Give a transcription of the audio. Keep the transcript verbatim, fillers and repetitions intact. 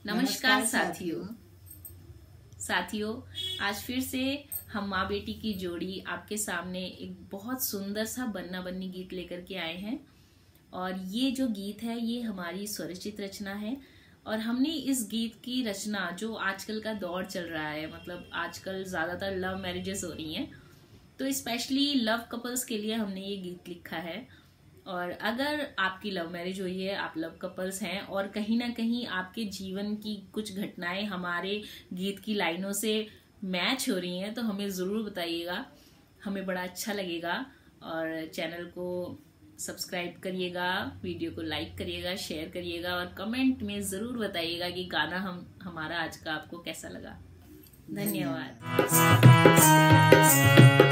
नमस्कार साथियों साथियों आज फिर से हम माँ बेटी की जोड़ी आपके सामने एक बहुत सुंदर सा बन्ना बन्नी गीत लेकर के आए हैं। और ये जो गीत है ये हमारी स्वरचित रचना है। और हमने इस गीत की रचना, जो आजकल का दौर चल रहा है, मतलब आजकल ज़्यादातर लव मैरिजेस हो रही हैं, तो स्पेशली लव कपल्स के लिए हमने ये गीत लिखा है। और अगर आपकी लव मैरिज हुई है, आप लव कपल्स हैं और कहीं ना कहीं आपके जीवन की कुछ घटनाएं हमारे गीत की लाइनों से मैच हो रही हैं, तो हमें ज़रूर बताइएगा, हमें बड़ा अच्छा लगेगा। और चैनल को सब्सक्राइब करिएगा, वीडियो को लाइक करिएगा, शेयर करिएगा और कमेंट में ज़रूर बताइएगा कि गाना हम हमारा आज का आपको कैसा लगा। धन्यवाद।